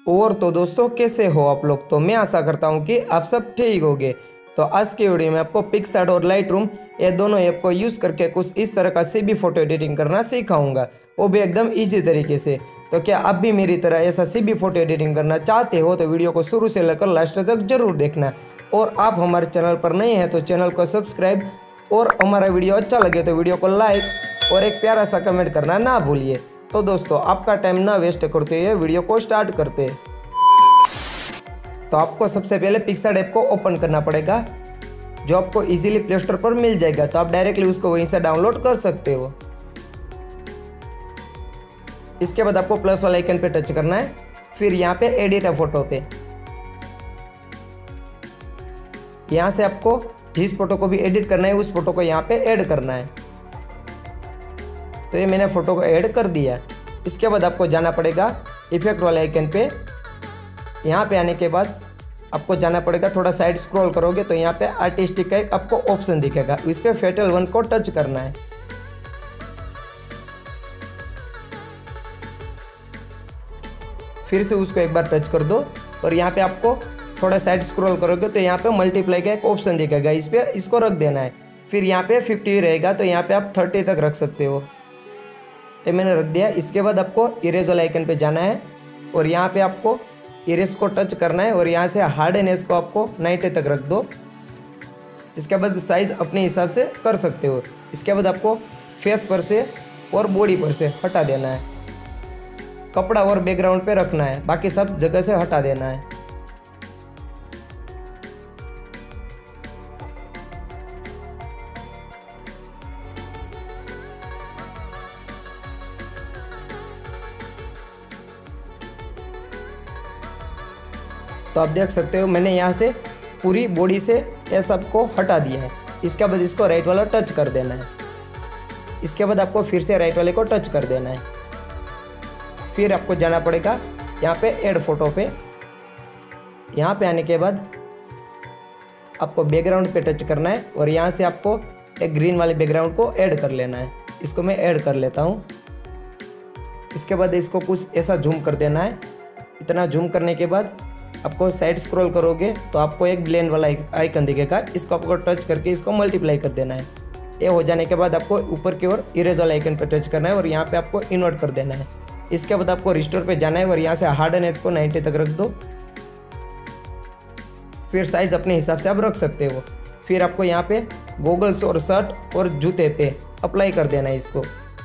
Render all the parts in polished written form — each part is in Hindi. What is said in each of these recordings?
और तो दोस्तों कैसे हो आप लोग। तो मैं आशा करता हूँ कि आप सब ठीक होगे। तो आज की वीडियो में आपको पिक्सआर्ट और लाइट रूम ये दोनों ऐप को यूज़ करके कुछ इस तरह का CB फोटो एडिटिंग करना सिखाऊंगा, वो भी एकदम इजी तरीके से। तो क्या आप भी मेरी तरह ऐसा CB फोटो एडिटिंग करना चाहते हो तो वीडियो को शुरू से लेकर लास्ट तक जरूर देखना। और आप हमारे चैनल पर नए हैं तो चैनल को सब्सक्राइब, और हमारा वीडियो अच्छा लगे तो वीडियो को लाइक और एक प्यारा सा कमेंट करना ना भूलिए। तो दोस्तों आपका टाइम ना वेस्ट करते हुए वीडियो को स्टार्ट करते हैं। तो आपको सबसे पहले पिक्सआर्ट ऐप को ओपन करना पड़ेगा, जो आपको इजीली प्ले स्टोर पर मिल जाएगा। तो आप डायरेक्टली उसको वहीं से डाउनलोड कर सकते हो। इसके बाद आपको प्लस वाला आइकन पे टच करना है, फिर यहाँ पे एडिट अ फोटो पे। यहाँ से आपको जिस फोटो को भी एडिट करना है उस फोटो को यहाँ पे ऐड करना है। तो ये मैंने फोटो को ऐड कर दिया। इसके बाद आपको जाना पड़ेगा इफेक्ट वाले आइकन पे। यहाँ पे आने के बाद आपको जाना पड़ेगा, थोड़ा साइड स्क्रॉल करोगे तो यहाँ पे आर्टिस्टिक का एक आपको ऑप्शन दिखेगा, इस पे फेटल 1 को टच करना है। फिर से उसको एक बार टच कर दो और यहाँ पे आपको थोड़ा साइड स्क्रॉल करोगे तो यहाँ पे मल्टीप्लाई का एक ऑप्शन दिखेगा, इस पे इसको रख देना है। फिर यहाँ पे 50 रहेगा तो यहाँ पे आप 30 तक रख सकते हो। ये मैंने रख दिया। इसके बाद आपको इरेज वाला आइकन पे जाना है और यहाँ पे आपको इरेज को टच करना है और यहाँ से हार्डनेस को आपको 90 तक रख दो। इसके बाद साइज अपने हिसाब से कर सकते हो। इसके बाद आपको फेस पर से और बॉडी पर से हटा देना है, कपड़ा और बैकग्राउंड पे रखना है, बाकी सब जगह से हटा देना है। तो आप देख सकते हो मैंने यहाँ से पूरी बॉडी से ये सब को हटा दिया है। इसके बाद इसको राइट वाला टच कर देना है। इसके बाद आपको फिर से राइट वाले को टच कर देना है। फिर आपको जाना पड़ेगा यहाँ पे ऐड फोटो पे। यहाँ पे आने के बाद आपको बैकग्राउंड पे टच करना है और यहाँ से आपको एक ग्रीन वाले बैकग्राउंड को ऐड कर लेना है। इसको मैं ऐड कर लेता हूँ। इसके बाद इसको कुछ ऐसा जूम कर देना है। इतना जूम करने के बाद आपको साइड स्क्रॉल करोगे तो आपको एक ब्लेंड वाला आइकन दिखेगा, इसको आपको टच करके इसको मल्टीप्लाई कर देना है। ये हो जाने के बाद आपको ऊपर की ओर इरेज वाला आइकन पर टच करना है और यहाँ पे आपको इन्वर्ट कर देना है। इसके बाद आपको रिस्टोर पे जाना है और यहाँ से हार्डनेस को 90 तक रख दो। फिर साइज अपने हिसाब से आप रख सकते हो। फिर आपको यहाँ पे गॉगल्स और शर्ट और जूते पे अप्लाई कर देना है इसको।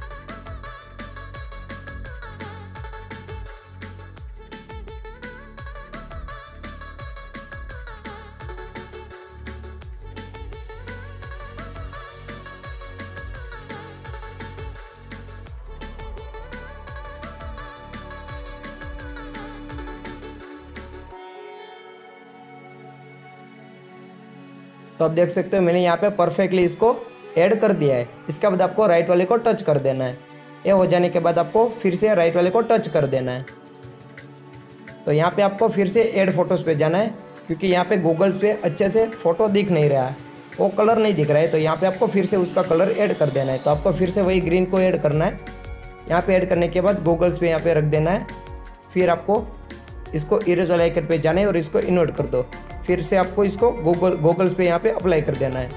तो आप देख सकते हो मैंने यहाँ पे परफेक्टली इसको ऐड कर दिया है। इसके बाद आपको राइट वाले को टच कर देना है। ये हो जाने के बाद आपको फिर से राइट वाले को टच कर देना है। तो यहाँ पे आपको फिर से ऐड फोटोज़ पे जाना है, क्योंकि यहाँ पे गूगल्स पे अच्छे से फ़ोटो दिख नहीं रहा है, वो कलर नहीं दिख रहा है। तो यहाँ पे आपको फिर से उसका कलर ऐड कर देना है। तो आपको फिर से वही ग्रीन को ऐड करना है। यहाँ पे ऐड करने के बाद गूगल्स पे यहाँ पे रख देना है। फिर आपको इसको इरेज वाले आइकन पे जाना है और इसको इन्वर्ट कर दो। फिर से आपको इसको गूगल्स पे यहाँ पे अप्लाई कर देना है।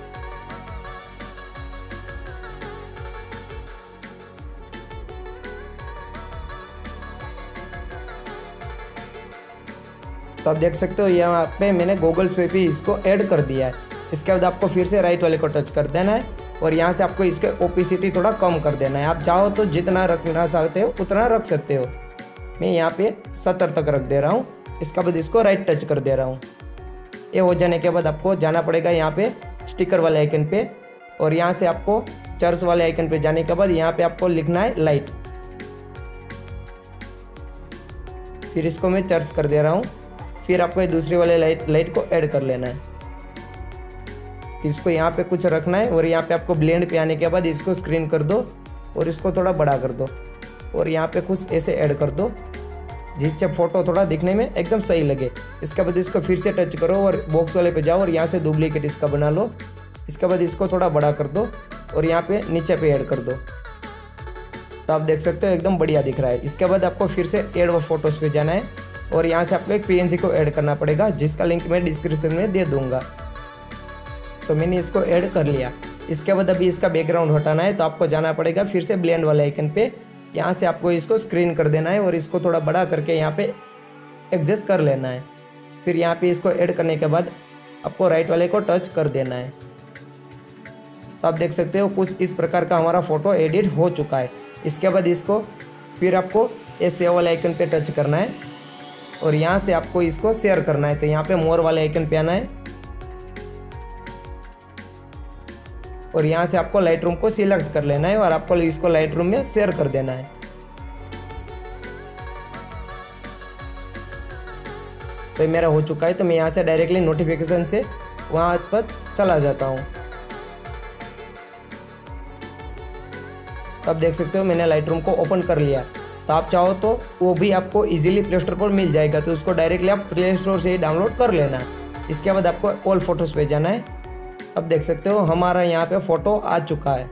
तो आप देख सकते हो यहाँ पे मैंने गूगल्स पे भी इसको ऐड कर दिया है। इसके बाद आपको फिर से राइट वाले को टच कर देना है और यहाँ से आपको इसके ओपेसिटी थोड़ा कम कर देना है। आप चाहो तो जितना रखना चाहते हो उतना रख सकते हो। मैं यहाँ पे 70 तक रख दे रहा हूँ। इसके बाद इसको राइट टच कर दे रहा हूँ। ये हो जाने के बाद आपको जाना पड़ेगा यहाँ पे स्टिकर वाले आइकन पे और यहाँ से आपको चर्च वाले आइकन पे जाने के बाद यहाँ पे आपको लिखना है लाइट। फिर इसको मैं चर्च कर दे रहा हूँ। फिर आपको दूसरे वाले लाइट को ऐड कर लेना है। इसको यहाँ पे कुछ रखना है और यहाँ पे आपको ब्लेंड पे आने के बाद इसको स्क्रीन कर दो और इसको थोड़ा बड़ा कर दो और यहाँ पे कुछ ऐसे ऐड कर दो जिससे फोटो थोड़ा दिखने में एकदम सही लगे। इसके बाद इसको फिर से टच करो और बॉक्स वाले पे जाओ और यहाँ से डुप्लीकेट इसका बना लो। इसके बाद इसको थोड़ा बड़ा कर दो और यहाँ पे नीचे पे ऐड कर दो। तो आप देख सकते हो एकदम बढ़िया दिख रहा है। इसके बाद आपको फिर से ऐड व फोटोज़ पे जाना है और यहाँ से आपको एक PNG को ऐड करना पड़ेगा, जिसका लिंक मैं डिस्क्रिप्शन में दे दूंगा। तो मैंने इसको ऐड कर लिया। इसके बाद अभी इसका बैकग्राउंड हटाना है, तो आपको जाना पड़ेगा फिर से ब्लेंड वाले आइकन पे। यहाँ से आपको इसको स्क्रीन कर देना है और इसको थोड़ा बड़ा करके यहाँ पे एडजस्ट कर लेना है। फिर यहाँ पे इसको ऐड करने के बाद आपको राइट वाले को टच कर देना है। तो आप देख सकते हो कुछ इस प्रकार का हमारा फ़ोटो एडिट हो चुका है। इसके बाद इसको फिर आपको ये सेव वाले आइकन पे टच करना है और यहाँ से आपको इसको शेयर करना है। तो यहाँ पे मोर वाले आइकन पे आना है और यहाँ से आपको लाइट रूम को सिलेक्ट कर लेना है और आपको इसको लाइट रूम में शेयर कर देना है। तो ये मेरा हो चुका है। तो मैं यहाँ से डायरेक्टली नोटिफिकेशन से वहाँ पर चला जाता हूँ। तो आप देख सकते हो मैंने लाइट रूम को ओपन कर लिया। तो आप चाहो तो वो भी आपको इजीली प्ले स्टोर पर मिल जाएगा, तो उसको डायरेक्टली आप प्ले स्टोर से ही डाउनलोड कर लेना। इसके बाद आपको ऑल फोटोज़ पे जाना है। अब देख सकते हो हमारा यहाँ पे फ़ोटो आ चुका है।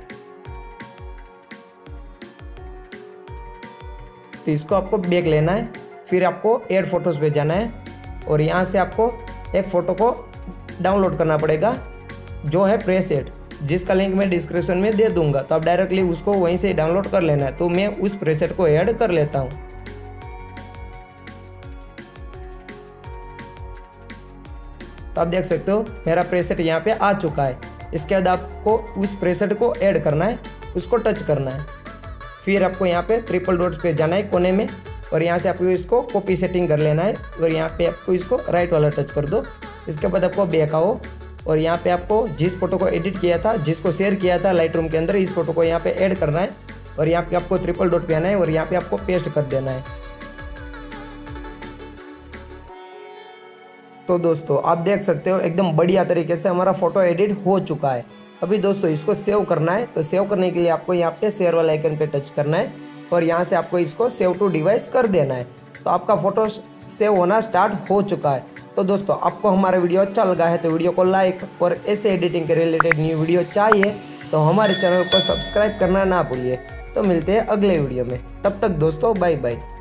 तो इसको आपको बैक लेना है, फिर आपको ऐड फोटोज़ पे जाना है और यहाँ से आपको एक फ़ोटो को डाउनलोड करना पड़ेगा, जो है प्रेसेट, जिसका लिंक मैं डिस्क्रिप्शन में दे दूंगा। तो आप डायरेक्टली उसको वहीं से डाउनलोड कर लेना है। तो मैं उस प्रेसेट को ऐड कर लेता हूँ। तो आप देख सकते हो मेरा प्रेसेट यहाँ पे आ चुका है। इसके बाद आपको उस प्रेसेट को ऐड करना है, उसको टच करना है। फिर आपको यहाँ पे ट्रिपल डॉट्स पे जाना है कोने में और यहाँ से आपको इसको कॉपी सेटिंग कर लेना है और यहाँ पे आपको इसको राइट वाला टच कर दो। इसके बाद आपको बैक आओ और यहाँ पे आपको जिस फोटो को एडिट किया था, जिसको शेयर किया था लाइट रूम के अंदर, इस फोटो को यहाँ पे ऐड करना है और यहाँ पे आपको ट्रिपल डॉट पे आना है और यहाँ पे आपको पेस्ट कर देना है। तो दोस्तों आप देख सकते हो एकदम बढ़िया तरीके से हमारा फ़ोटो एडिट हो चुका है। अभी दोस्तों इसको सेव करना है। तो सेव करने के लिए आपको यहाँ पे शेयर वाला आइकन पे टच करना है और यहाँ से आपको इसको सेव टू डिवाइस कर देना है। तो आपका फ़ोटो सेव होना स्टार्ट हो चुका है। तो दोस्तों आपको हमारा वीडियो अच्छा लगा है तो वीडियो को लाइक और ऐसे एडिटिंग के रिलेटेड न्यू वीडियो चाहिए तो हमारे चैनल को सब्सक्राइब करना ना भूलिए। तो मिलते हैं अगले वीडियो में, तब तक दोस्तों बाय बाय।